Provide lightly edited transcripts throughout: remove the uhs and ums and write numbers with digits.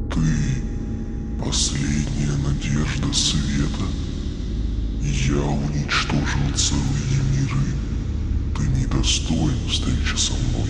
Ты последняя надежда света. Я уничтожил целые миры. Ты недостоин встречи со мной.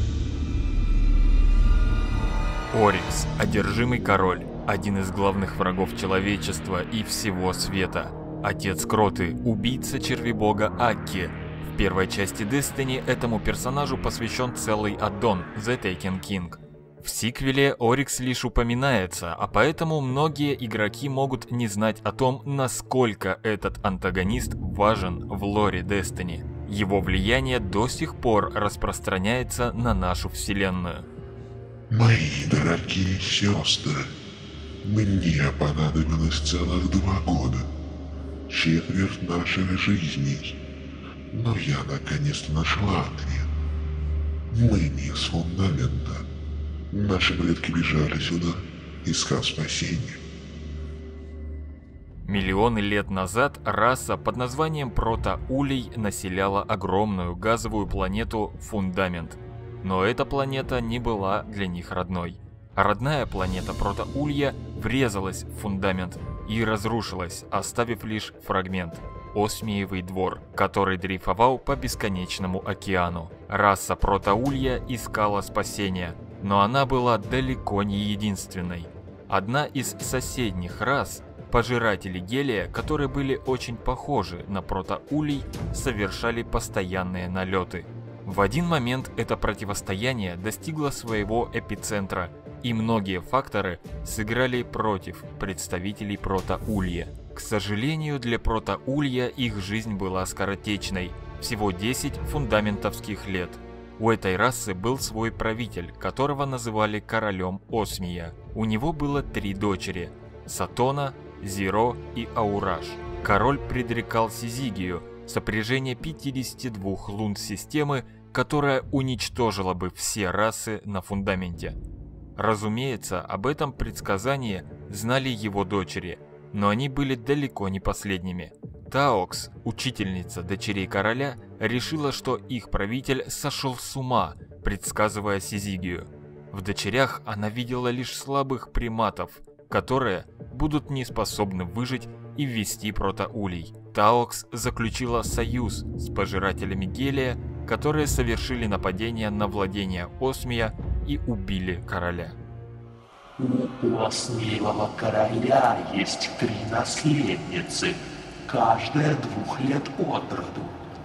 Орикс, одержимый король, один из главных врагов человечества и всего света. Отец Кроты, убийца червебога Акки. В первой части Destiny этому персонажу посвящен целый аддон The Taken King. В сиквеле Орикс лишь упоминается, а поэтому многие игроки могут не знать о том, насколько этот антагонист важен в лоре Destiny. Его влияние до сих пор распространяется на нашу вселенную. Мои дорогие сестры, мне понадобилось целых 2 года, четверть наших жизней, но я наконец нашла ответ. Мы не с фундамента. Наши предки бежали сюда, искав спасения. Миллионы лет назад раса под названием Протоулей населяла огромную газовую планету Фундамент. Но эта планета не была для них родной. Родная планета Протоулья врезалась в Фундамент и разрушилась, оставив лишь фрагмент – Осмиевый двор, который дрейфовал по бесконечному океану. Раса Протоулья искала спасения, но она была далеко не единственной. Одна из соседних рас, пожиратели гелия, которые были очень похожи на Протоулей, совершали постоянные налеты. В один момент это противостояние достигло своего эпицентра, и многие факторы сыграли против представителей Протоулья. К сожалению, для Протоулья их жизнь была скоротечной, всего 10 фундаментовских лет. У этой расы был свой правитель, которого называли королем Осмия. У него было 3 дочери – Сатона, Зиро и Аураш. Король предрекал Сизигию, сопряжение 52 лун системы, которая уничтожила бы все расы на Фундаменте. Разумеется, об этом предсказании знали его дочери, но они были далеко не последними. Таокс, учительница дочерей короля, решила, что их правитель сошел с ума, предсказывая Сизигию. В дочерях она видела лишь слабых приматов, которые будут не способны выжить и ввести Протоулей. Таокс заключила союз с пожирателями гелия, которые совершили нападение на владения Осмия и убили короля. У Осмиевого короля есть 3 наследницы, каждая 2 лет от роду.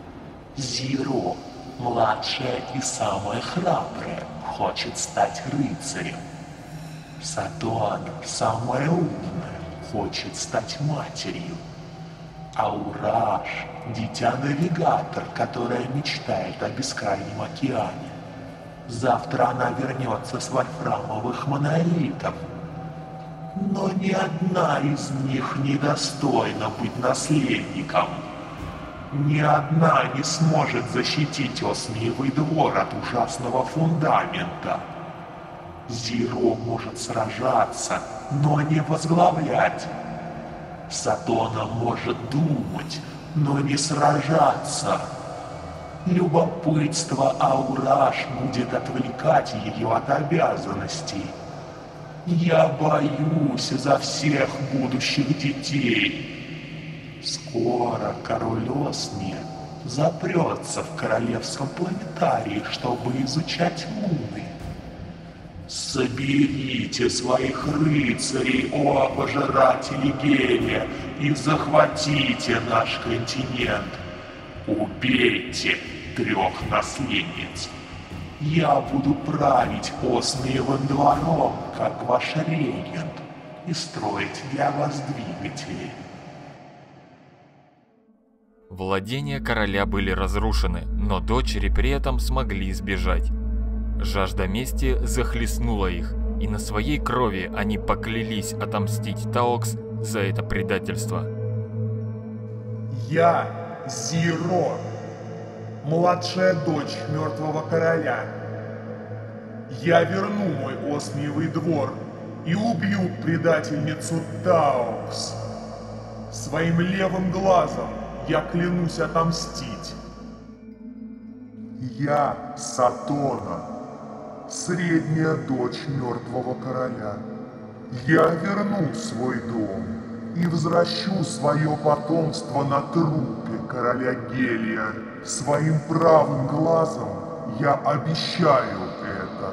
Зиро, младшая и самая храбрая, хочет стать рыцарем. Сатон, самая умная, хочет стать матерью. Аураш – дитя-навигатор, которая мечтает о бескрайнем океане. Завтра она вернется с вольфрамовых монолитов. Но ни одна из них не достойна быть наследником. Ни одна не сможет защитить Осмиевый двор от ужасного фундамента. Зиро может сражаться, но не возглавлять. Сатона может думать, но не сражаться. Любопытство Аураш будет отвлекать ее от обязанностей. Я боюсь за всех будущих детей. Скоро король Осмия запрется в королевском планетарии, чтобы изучать луны. Соберите своих рыцарей, о пожиратели гелия, и захватите наш континент. Убейте 3 наследниц. Я буду править Осмиевым двором, как ваш регент, и строить для вас двигатели. Владения короля были разрушены, но дочери при этом смогли сбежать. Жажда мести захлестнула их, и на своей крови они поклялись отомстить Таокс за это предательство. Я Зиро, младшая дочь мертвого короля. Я верну мой Осмиевый двор и убью предательницу Таокс. Своим левым глазом я клянусь отомстить. Я Сатона, средняя дочь мертвого короля. Я верну свой дом и возвращу свое потомство на трупе короля Гелия. Своим правым глазом я обещаю это.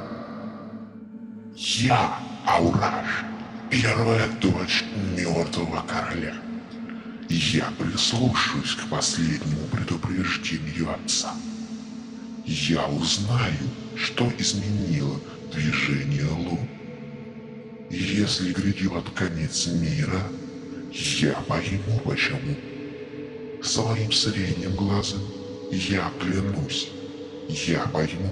Я Аураш, первая дочь мертвого короля. Я прислушаюсь к последнему предупреждению отца. Я узнаю, что изменило движение лун. Если грядет конец мира, я пойму почему. Своим средним глазом я клянусь, я пойму.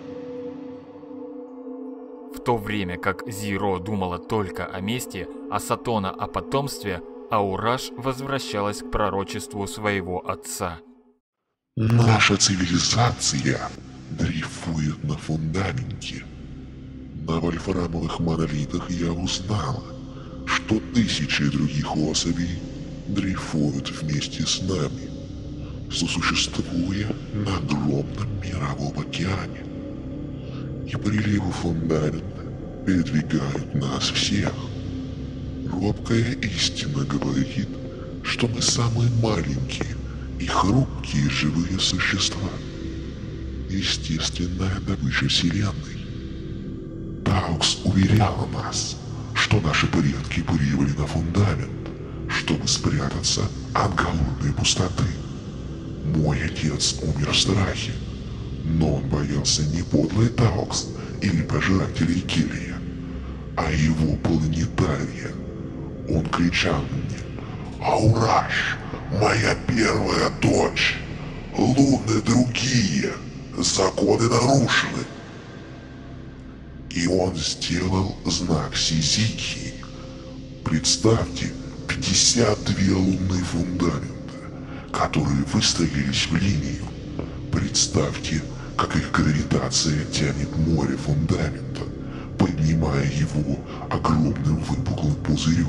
В то время как Зиро думала только о мести, а Сатона о потомстве, Аураш возвращалась к пророчеству своего отца. Наша цивилизация дрейфует на фундаменте. На вольфрамовых монолитах я узнала, что тысячи других особей дрейфуют вместе с нами, сосуществуя на огромном мировом океане. И приливы фундамента передвигают нас всех. Робкая истина говорит, что мы самые маленькие и хрупкие живые существа. Естественная добыча Вселенной. Таукс уверяла нас, что наши предки прибыли на фундамент, чтобы спрятаться от голодной пустоты. Мой отец умер в страхе, но он боялся не подлый Таукс или пожирателей Гелия, а его планетария. Он кричал мне: «Аураш, моя первая дочь! Луны другие! Законы нарушены!» И он сделал знак Сизикии. Представьте, 52 лунные фундамента, которые выстроились в линию. Представьте, как их гравитация тянет море фундамента, поднимая его огромным выпуклым пузырем.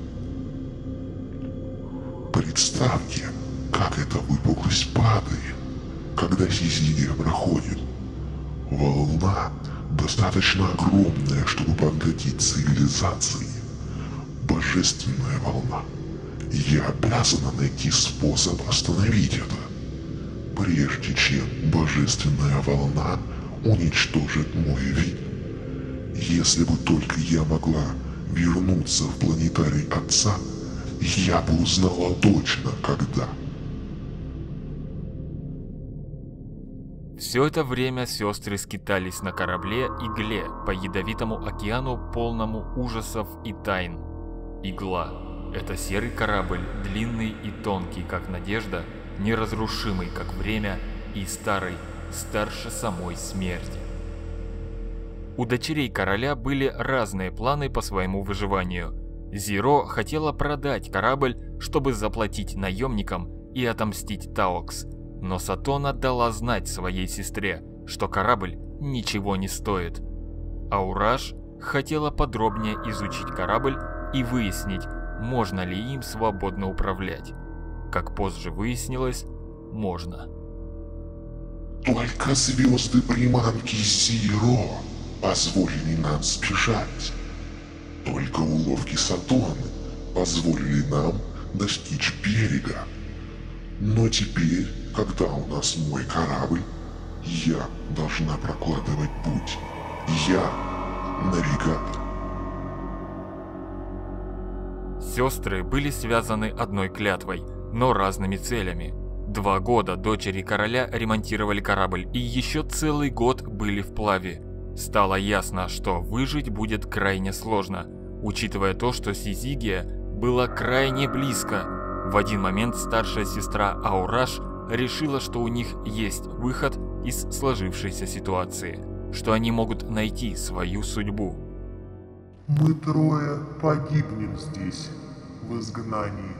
Представьте, как эта выпуклость падает, когда Сизигия проходит. Волна достаточно огромная, чтобы поглотить цивилизации. Божественная волна. Я обязана найти способ остановить это, прежде чем божественная волна уничтожит мой вид. Если бы только я могла вернуться в планетарий отца, я бы узнала точно, когда. Все это время сестры скитались на корабле Игле по ядовитому океану, полному ужасов и тайн. Игла – это серый корабль, длинный и тонкий, как надежда, неразрушимый, как время, и старый, старше самой смерти. У дочерей короля были разные планы по своему выживанию. Зиро хотела продать корабль, чтобы заплатить наемникам и отомстить Таукс, но Сатона дала знать своей сестре, что корабль ничего не стоит. Аураш хотела подробнее изучить корабль и выяснить, можно ли им свободно управлять. Как позже выяснилось, можно. Только звезды приманки Зиро позволили нам сбежать. Только уловки Сатоны позволили нам достичь берега. Но теперь, когда у нас мой корабль, я должна прокладывать путь. Я навигатор. Сестры были связаны одной клятвой, но разными целями. 2 года дочери короля ремонтировали корабль и еще целый год были вплаве. Стало ясно, что выжить будет крайне сложно, учитывая то, что Сизигия была крайне близко. В один момент старшая сестра Аураш решила, что у них есть выход из сложившейся ситуации, что они могут найти свою судьбу. Мы трое погибнем здесь, в изгнании.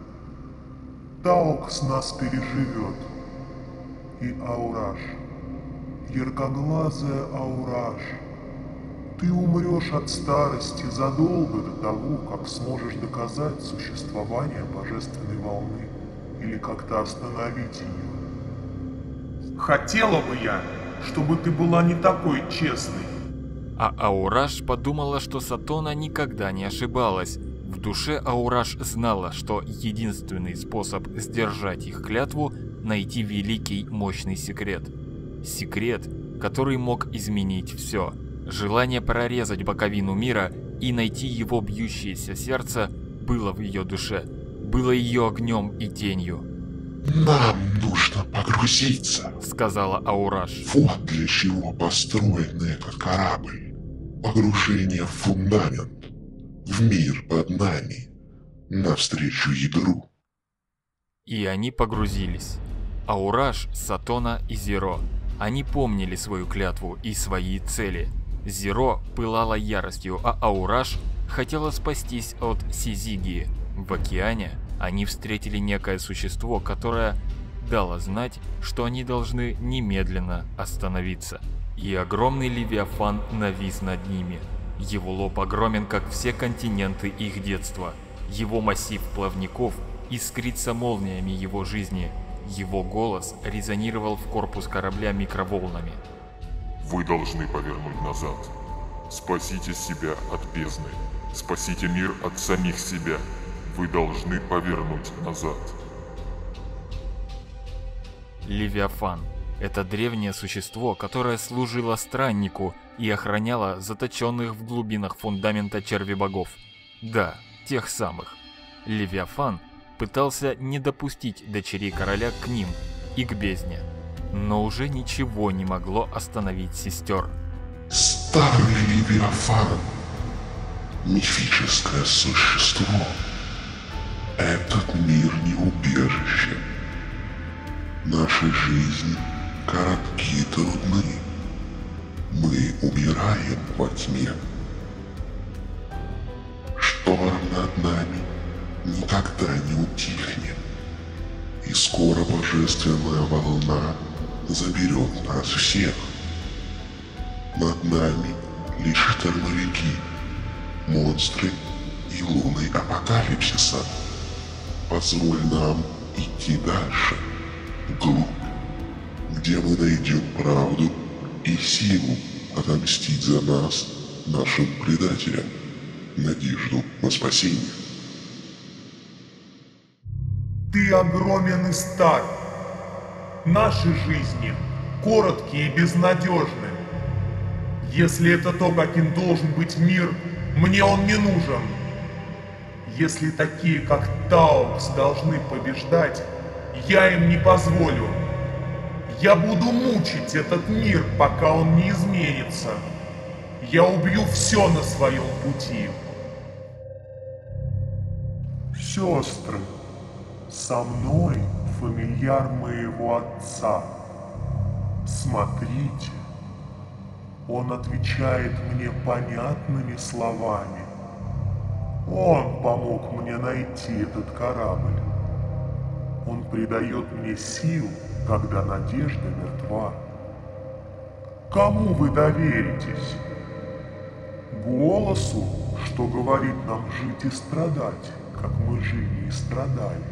Таукс нас переживет. И Аураш, яркоглазая Аураш, ты умрешь от старости задолго до того, как сможешь доказать существование божественной волны или как-то остановить ее. Хотела бы я, чтобы ты была не такой честной. А Аураш подумала, что Сатона никогда не ошибалась. В душе Аураш знала, что единственный способ сдержать их клятву – найти великий мощный секрет. Секрет, который мог изменить все. Желание прорезать боковину мира и найти его бьющееся сердце было в ее душе, было ее огнем и тенью. «Нам нужно погрузиться», — сказала Аураш. «Вот для чего построен этот корабль. Погружение в фундамент, в мир под нами, навстречу ядру». И они погрузились. Аураш, Сатона и Зеро. Они помнили свою клятву и свои цели. Зеро пылала яростью, а Аураш хотела спастись от Сизигии. В океане они встретили некое существо, которое дало знать, что они должны немедленно остановиться. И огромный Левиафан навис над ними. Его лоб огромен, как все континенты их детства. Его массив плавников искрится молниями его жизни. Его голос резонировал в корпус корабля микроволнами. Вы должны повернуть назад. Спасите себя от бездны. Спасите мир от самих себя. Вы должны повернуть назад. Левиафан – это древнее существо, которое служило страннику и охраняло заточенных в глубинах фундамента червебогов. Да, тех самых. Левиафан пытался не допустить дочерей короля к ним и к бездне. Но уже ничего не могло остановить сестер. Старый Левиафан, мифическое существо. Этот мир не убежище. Наши жизни коротки и трудны. Мы умираем во тьме. Шторм над нами никогда не утихнет. И скоро божественная волна заберет нас всех. Над нами лишь штормовики, монстры и луны апокалипсиса. Позволь нам идти дальше, вглубь, где мы найдем правду и силу отомстить за нас, нашим предателям, надежду на спасение. Ты огромен и стар. Наши жизни короткие и безнадежны. Если это то, каким должен быть мир, мне он не нужен. Если такие, как Таукс, должны побеждать, я им не позволю. Я буду мучить этот мир, пока он не изменится. Я убью все на своем пути. Сестры, со мной фамильяр моего отца. Смотрите, он отвечает мне понятными словами. Он помог мне найти этот корабль. Он придает мне сил, когда надежда мертва. Кому вы доверитесь? Голосу, что говорит нам жить и страдать, как мы жили и страдали?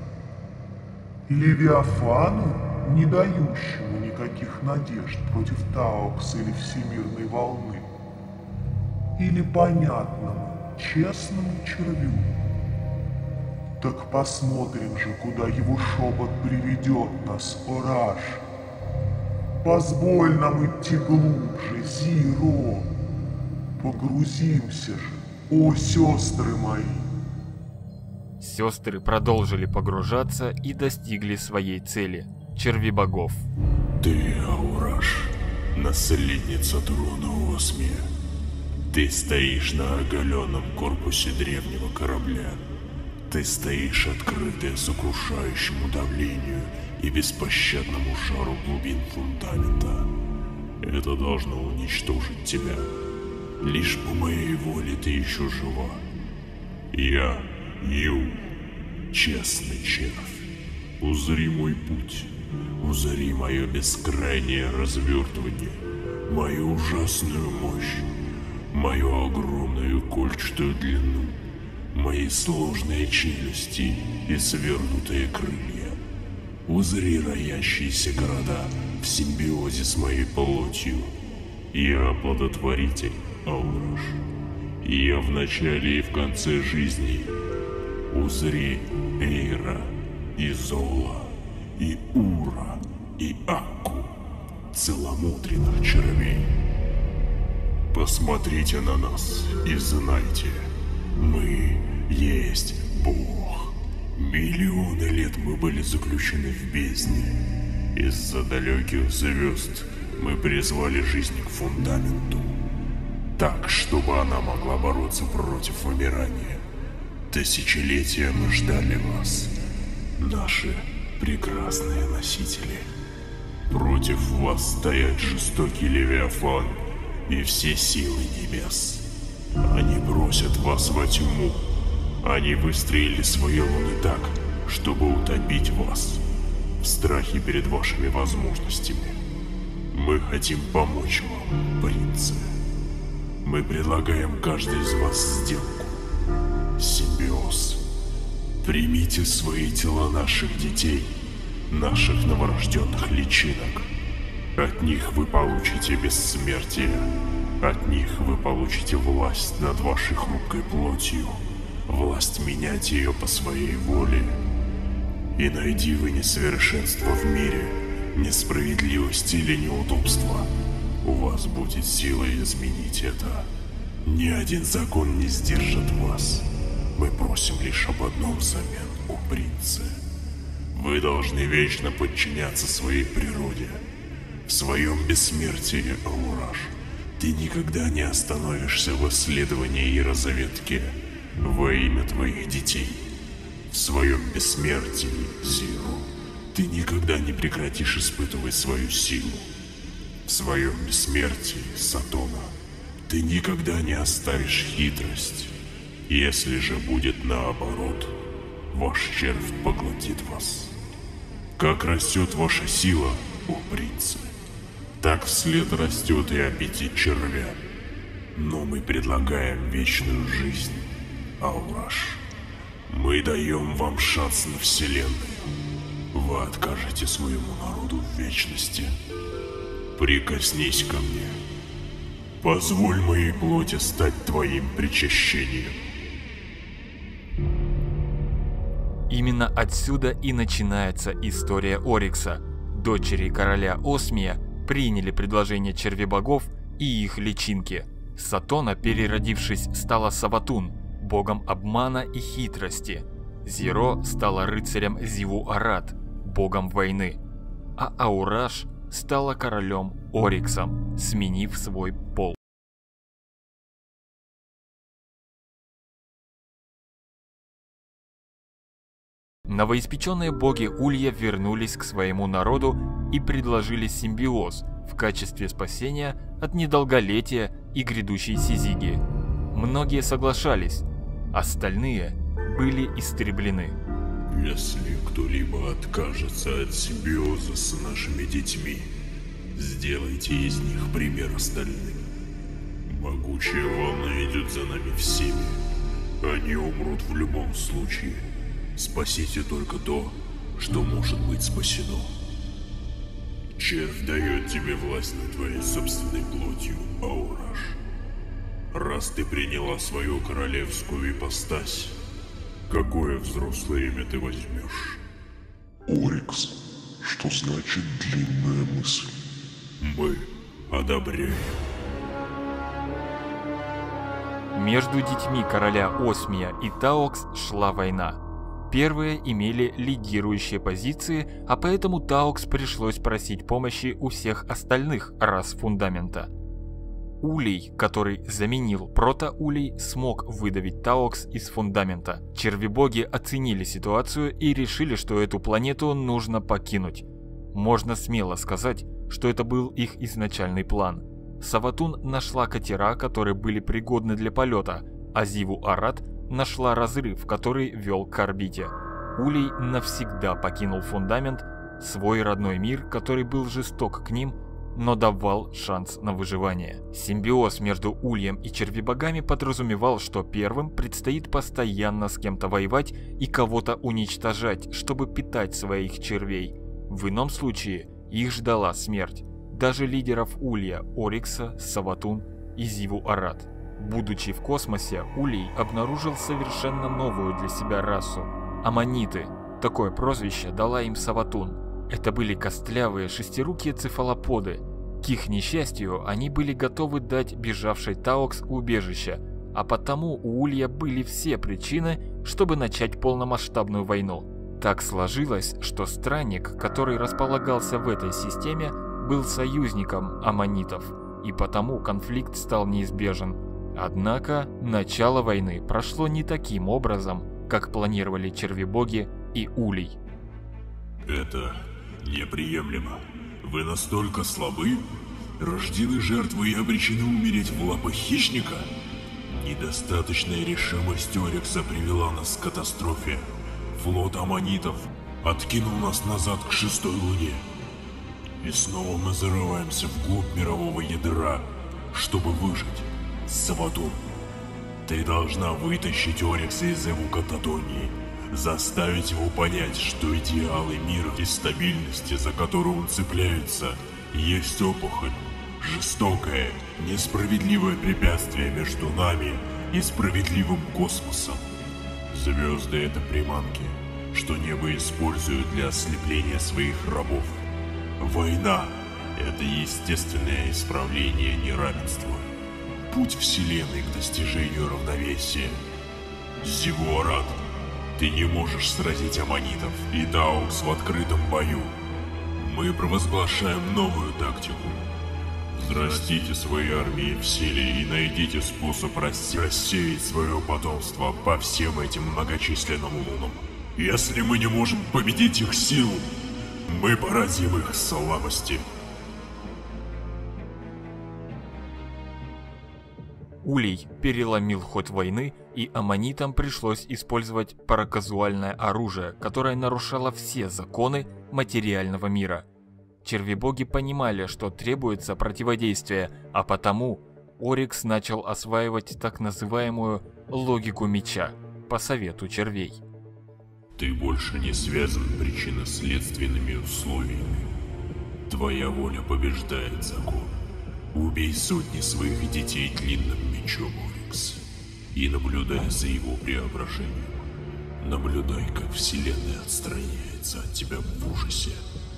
Левиафану, не дающему никаких надежд против Таукса или Всемирной волны? Или понятному, честному червю? Так посмотрим же, куда его шепот приведет нас, Ораш. Позволь нам идти глубже, Зиро. Погрузимся же, о сестры мои. Сестры продолжили погружаться и достигли своей цели – червебогов. Ты, Аураш, наследница трона Осмия. Ты стоишь на оголенном корпусе древнего корабля. Ты стоишь открытая сокрушающему давлению и беспощадному жару глубин фундамента. Это должно уничтожить тебя. Лишь по моей воле ты еще жива. Я, Ю, честный червь. Узри мой путь. Узри мое бескрайнее развертывание. Мою ужасную мощь. Мою огромную кольчатую длину. Мои сложные челюсти и свернутые крылья. Узри роящиеся города в симбиозе с моей плотью. Я оплодотворитель, Аураш. Я в начале и в конце жизни. Узри Эйра, и Зола, и Ура, и Акку, целомудренных червей. Посмотрите на нас и знайте, мы есть Бог. Миллионы лет мы были заключены в бездне. Из-за далеких звезд мы призвали жизнь к фундаменту, так, чтобы она могла бороться против вымирания. Тысячелетия мы ждали вас, наши прекрасные носители. Против вас стоят жестокий Левиафан и все силы небес. Они бросят вас во тьму. Они выстроили свои луны так, чтобы утопить вас в страхе перед вашими возможностями. Мы хотим помочь вам, принцы. Мы предлагаем каждый из вас сделку. Симбиоз. Примите в свои тела наших детей, наших новорожденных личинок. От них вы получите бессмертие. От них вы получите власть над вашей хрупкой плотью. Власть менять ее по своей воле. И найди вы несовершенство в мире, несправедливость или неудобство, у вас будет сила изменить это. Ни один закон не сдержит вас. Мы просим лишь об одном взамен, о принце. Вы должны вечно подчиняться своей природе. В своем бессмертии, Аураш, ты никогда не остановишься в исследовании и разведке во имя твоих детей. В своем бессмертии, Зиро, ты никогда не прекратишь испытывать свою силу. В своем бессмертии, Сатона, ты никогда не оставишь хитрость. Если же будет наоборот, ваш червь поглотит вас. Как растет ваша сила, о принцы, так вслед растет и аппетит червя. Но мы предлагаем вечную жизнь, Аураш. Мы даем вам шанс на вселенную. Вы откажете своему народу в вечности. Прикоснись ко мне. Позволь моей плоти стать твоим причащением. Именно отсюда и начинается история Орикса. Дочери короля Осмия приняли предложение червебогов и их личинки. Сатона, переродившись, стала Саватун, богом обмана и хитрости. Зиро стала рыцарем Зиву-Арат, богом войны. А Аураш стала королем Ориксом, сменив свой пол. Новоиспеченные боги Улья вернулись к своему народу и предложили симбиоз в качестве спасения от недолголетия и грядущей сизиги. Многие соглашались, остальные были истреблены. Если кто-либо откажется от симбиоза с нашими детьми, сделайте из них пример остальным. Могучая волна идет за нами всеми. Они умрут в любом случае. Спасите только то, что может быть спасено. Червь дает тебе власть над твоей собственной плотью, Аураш. Раз ты приняла свою королевскую ипостась, какое взрослое имя ты возьмешь? Орикс. Что значит длинная мысль? Мы одобряем. Между детьми короля Осмия и Таокс шла война. Первые имели лидирующие позиции, а поэтому Таокс пришлось просить помощи у всех остальных рас фундамента. Улей, который заменил Протоулей, смог выдавить Таокс из фундамента. Червебоги оценили ситуацию и решили, что эту планету нужно покинуть. Можно смело сказать, что это был их изначальный план. Саватун нашла катера, которые были пригодны для полета, а Зиву-Арат нашла разрыв, который вел к орбите. Улей навсегда покинул фундамент, свой родной мир, который был жесток к ним, но давал шанс на выживание. Симбиоз между Ульем и червебогами подразумевал, что первым предстоит постоянно с кем-то воевать и кого-то уничтожать, чтобы питать своих червей. В ином случае их ждала смерть. Даже лидеров Улья, Орикса, Саватун и Зиву-Арат. Будучи в космосе, Улей обнаружил совершенно новую для себя расу – аммониты. Такое прозвище дала им Саватун. Это были костлявые шестирукие цефалоподы. К их несчастью, они были готовы дать бежавшей Таокс убежище, а потому у Улья были все причины, чтобы начать полномасштабную войну. Так сложилось, что странник, который располагался в этой системе, был союзником аммонитов, и потому конфликт стал неизбежен. Однако начало войны прошло не таким образом, как планировали червебоги и Улей. Это неприемлемо. Вы настолько слабы? Рождены жертвы и обречены умереть в лапах хищника? Недостаточная решимость Орикса привела нас к катастрофе. Флот аммонитов откинул нас назад к 6-й луне. И снова мы зарываемся вглубь мирового ядра, чтобы выжить. Саватун, ты должна вытащить Орикса из его кататонии, заставить его понять, что идеалы мира и стабильности, за которые он цепляется, есть опухоль, жестокое, несправедливое препятствие между нами и справедливым космосом. Звезды — это приманки, что небо использует для ослепления своих рабов. Война — это естественное исправление неравенства. Путь Вселенной к достижению равновесия. Зиву-Арат, ты не можешь сразить аммонитов и Таокс в открытом бою. Мы провозглашаем новую тактику. Взрастите свои армии в силе и найдите способ рассеять свое потомство по всем этим многочисленным лунам. Если мы не можем победить их силу, мы поразим их слабости. Улей переломил ход войны, и аммонитам пришлось использовать параказуальное оружие, которое нарушало все законы материального мира. Червебоги понимали, что требуется противодействие, а потому Орикс начал осваивать так называемую логику меча по совету червей. Ты больше не связан причинно-следственными условиями. Твоя воля побеждает закон. Убей сотни своих детей длинным мечом, Орикс, и наблюдай за его преображением. Наблюдай, как Вселенная отстраняется от тебя в ужасе.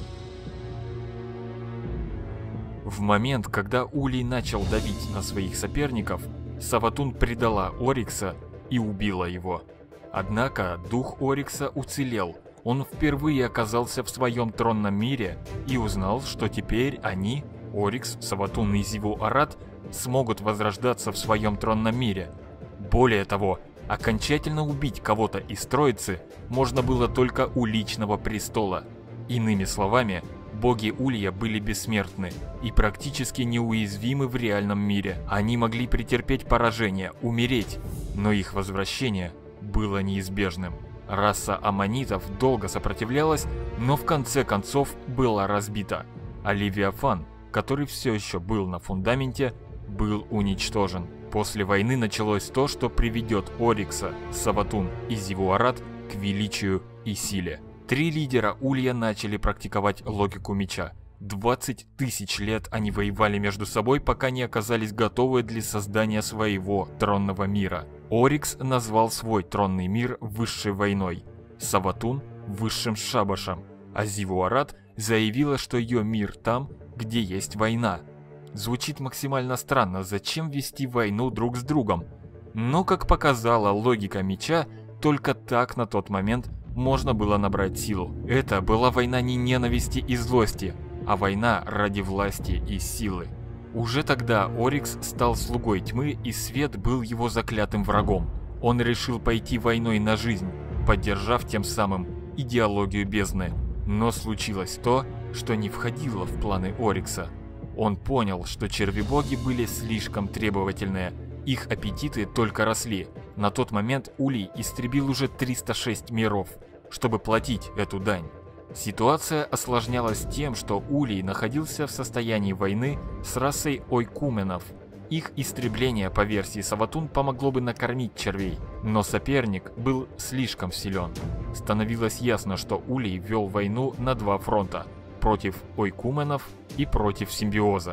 В момент, когда Улей начал давить на своих соперников, Саватун предала Орикса и убила его. Однако дух Орикса уцелел. Он впервые оказался в своем тронном мире и узнал, что теперь они, Орикс, Саватун и Зиву-Арат, смогут возрождаться в своем тронном мире. Более того, окончательно убить кого-то из Троицы можно было только у Личного Престола. Иными словами, боги Улья были бессмертны и практически неуязвимы в реальном мире. Они могли претерпеть поражение, умереть, но их возвращение было неизбежным. Раса аммонитов долго сопротивлялась, но в конце концов была разбита, а Левиафан, который все еще был на фундаменте, был уничтожен. После войны началось то, что приведет Орикса, Саватун и Зиву-Арат к величию и силе. 3 лидера Улья начали практиковать логику меча. 20 тысяч лет они воевали между собой, пока не оказались готовы для создания своего тронного мира. Орикс назвал свой тронный мир высшей войной, Саватун – высшим шабашем, а Зиву-Арат заявила, что ее мир там, где есть война. Звучит максимально странно, зачем вести войну друг с другом? Но, как показала логика меча, только так на тот момент можно было набрать силу. Это была война не ненависти и злости, а война ради власти и силы. Уже тогда Орикс стал слугой тьмы, и свет был его заклятым врагом. Он решил пойти войной на жизнь, поддержав тем самым идеологию бездны. Но случилось то, что не входило в планы Орикса. Он понял, что червебоги были слишком требовательные, их аппетиты только росли. На тот момент Улей истребил уже 306 миров, чтобы платить эту дань. Ситуация осложнялась тем, что Улей находился в состоянии войны с расой ойкуменов. Их истребление по версии Саватун помогло бы накормить червей, но соперник был слишком силен. Становилось ясно, что Улей вел войну на 2 фронта – против ойкуменов и против симбиоза.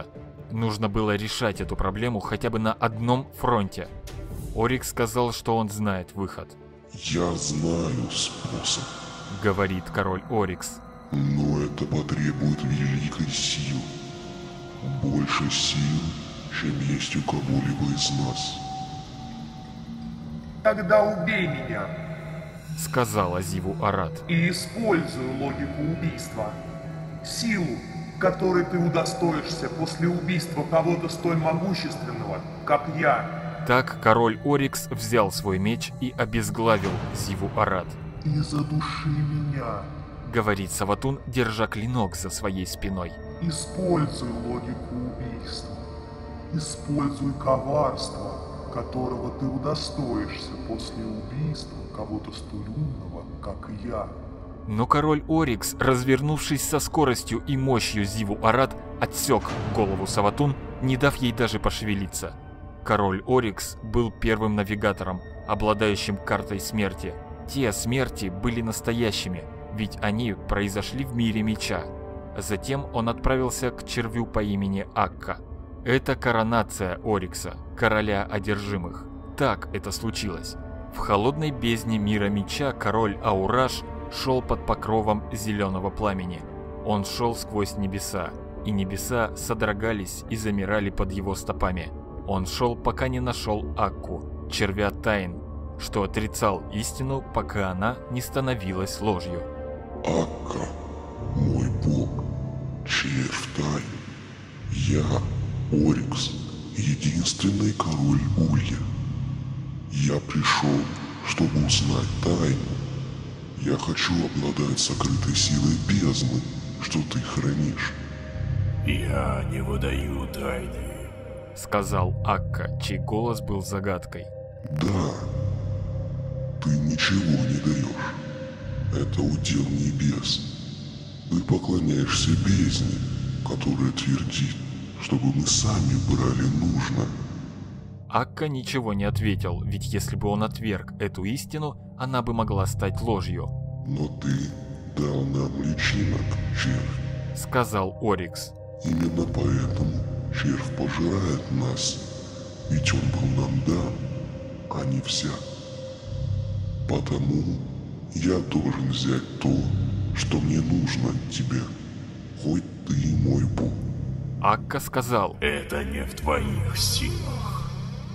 нужно было решать эту проблему хотя бы на одном фронте. Орикс сказал, что он знает выход. «Я знаю способ», — говорит король Орикс. «но это потребует великой силы. Больше сил, чем есть у кого-либо из нас». Тогда убей меня — сказала Зиву Арат. и используй логику убийства. Силу, которой ты удостоишься после убийства кого-то столь могущественного, как я. Так король Орикс взял свой меч и обезглавил Зиву Арат. И задуши меня. Говорит Саватун, держа клинок за своей спиной. Используй логику убийства. Используй коварство, которого ты удостоишься после убийства кого-то столь умного, как я. Но король Орикс, развернувшись со скоростью и мощью Зиву Арат, отсек голову Саватун, не дав ей даже пошевелиться. Король Орикс был первым навигатором, обладающим картой смерти. Те смерти были настоящими, ведь они произошли в мире меча. Затем он отправился к червю по имени Акка. Это коронация Орикса, короля одержимых. Так это случилось. В холодной бездне мира меча король Аураш шел под покровом зеленого пламени. Он шел сквозь небеса, и небеса содрогались и замирали под его стопами. Он шел, пока не нашел Акку, червя тайн, что отрицал истину, пока она не становилась ложью. «Акка, мой бог, червь тайн. Я, Орикс, единственный король Улья. Я пришел, чтобы узнать тайну. Я хочу обладать сокрытой силой бездны, что ты хранишь». Я не выдаю тайны, — сказал Акка, чей голос был загадкой. «Да, ты ничего не даешь. Это удел небес. Ты поклоняешься бездне, которая твердит, чтобы мы сами брали нужное». Акка ничего не ответил, ведь если бы он отверг эту истину, она бы могла стать ложью. «Но ты дал нам личинок, червь. — сказал Орикс. Именно поэтому червь пожирает нас, ведь он был нам дан, а не взят. Потому я должен взять то, что мне нужно от тебя, хоть ты и мой бог». Акка сказал, это не в твоих силах.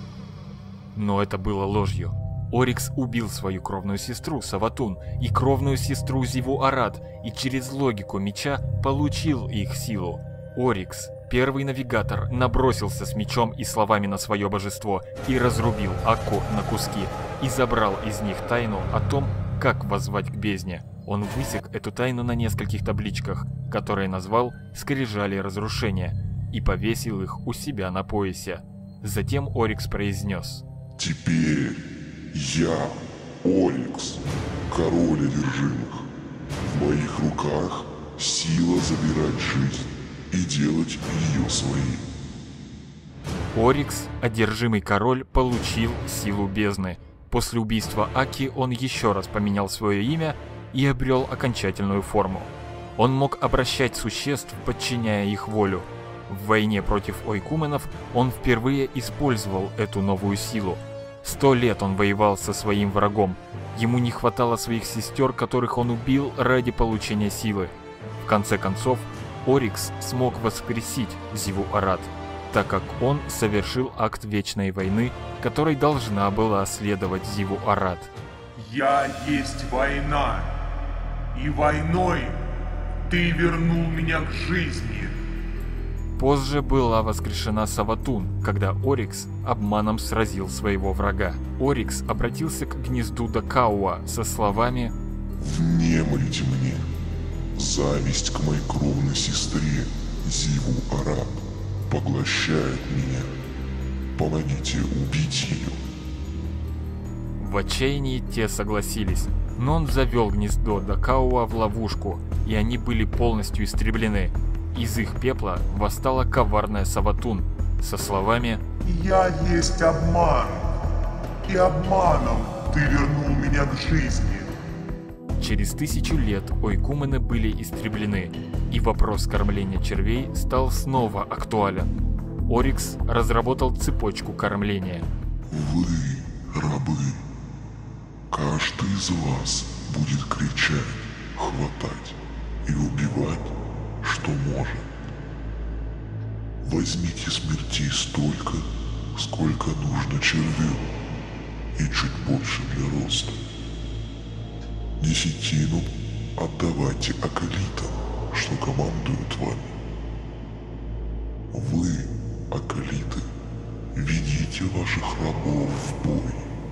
но это было ложью. Орикс убил свою кровную сестру Саватун и кровную сестру Зиву Арат, и через логику меча получил их силу. Орикс, первый навигатор, набросился с мечом и словами на свое божество и разрубил Акку на куски и забрал из них тайну о том, как воззвать к бездне. Он высек эту тайну на нескольких табличках, которые назвал «Скрижали разрушения», и повесил их у себя на поясе. Затем Орикс произнес: «Теперь я, Орикс, король одержимых. В моих руках сила забирать жизнь и делать ее своей». Орикс, одержимый король, получил силу бездны. После убийства Аки он еще раз поменял свое имя и обрел окончательную форму. Он мог обращать существ, подчиняя их волю. В войне против ойкуменов он впервые использовал эту новую силу. 100 лет он воевал со своим врагом. Ему не хватало своих сестер, которых он убил ради получения силы. В конце концов, Орикс смог воскресить Зиву Арат, так как он совершил акт вечной войны, которой должна была следовать Зиву Арат. Я есть война, и войной ты вернул меня к жизни. Позже была воскрешена Саватун, когда Орикс обманом сразил своего врага. Орикс обратился к гнезду Дакауа со словами: «Внемлите мне. Зависть к моей кровной сестре Зиву Арат поглощает меня. Помогите убить ее». В отчаянии те согласились, но он завел гнездо Дакауа в ловушку, и они были полностью истреблены. Из их пепла восстала коварная Саватун со словами: Я есть обман, и обманом ты вернул меня к жизни. Через 1000 лет ойкумены были истреблены, и вопрос кормления червей стал снова актуален. Орикс разработал цепочку кормления. Вы, рабы, каждый из вас будет кричать, хватать и убивать, что может. Возьмите смертей столько, сколько нужно червю, и чуть больше для роста. 10 отдавайте акалитам, что командуют вами. Вы, акалиты, ведите ваших рабов в бой.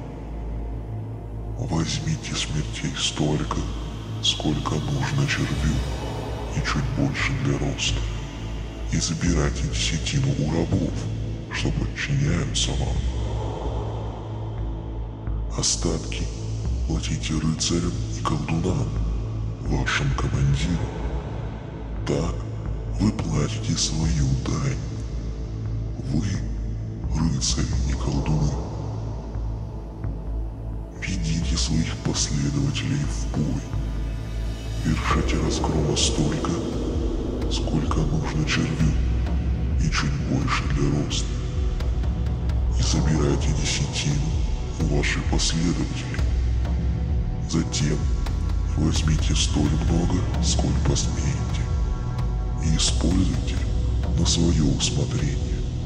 Возьмите смертей столько, сколько нужно червю, и чуть больше для роста. И забирайте 10 у рабов, что подчиняются вам. Остатки платите рыцарям и колдунам, вашим командирам. Так вы платите свою дань. Вы, рыцари и колдуны, ведите своих последователей в бой. Вершите разгрома столько, сколько нужно червю, и чуть больше для роста. И забирайте 10 у ваших последователей. Затем возьмите столь много, сколь посмеете, и используйте на свое усмотрение.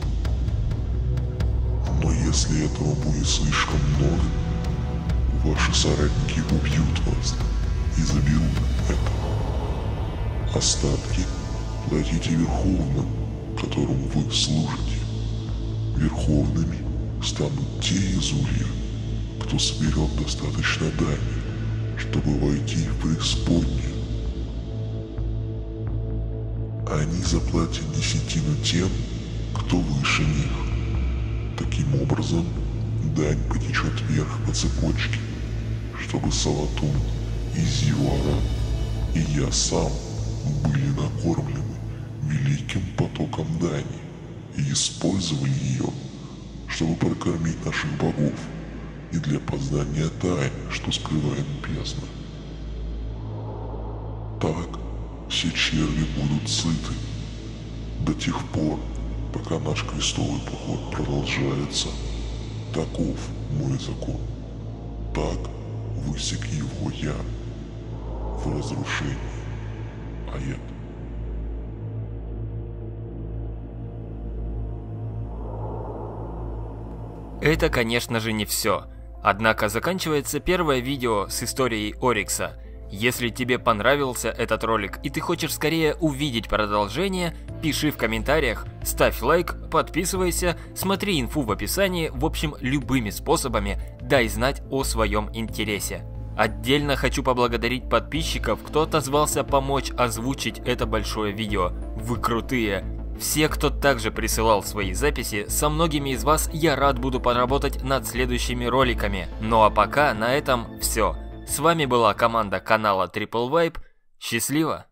Но если этого будет слишком много, ваши соратники убьют вас и заберут это. Остатки платите верховным, которым вы служите. Верховными станут те из улья, кто соберет достаточно дани, чтобы войти в преисподнюю. Они заплатят 10 тем, кто выше них. Таким образом, дань потечет вверх по цепочке, чтобы Салатун и Зивара и я сам были накормлены великим потоком дани и использовали ее, чтобы прокормить наших богов и для познания тайн, что скрывает бездна. Так все черви будут сыты до тех пор, пока наш крестовый поход продолжается. Таков мой закон. Так высек его я в разрушении. Аят. Это, конечно же, не все. Однако заканчивается первое видео с историей Орикса. Если тебе понравился этот ролик и ты хочешь скорее увидеть продолжение, пиши в комментариях, ставь лайк, подписывайся, смотри инфу в описании, в общем, любыми способами дай знать о своем интересе. Отдельно хочу поблагодарить подписчиков, кто отозвался помочь озвучить это большое видео. Вы крутые! Все, кто также присылал свои записи, со многими из вас я рад буду поработать над следующими роликами. Ну а пока на этом все. С вами была команда канала Triple Vibe. Счастливо!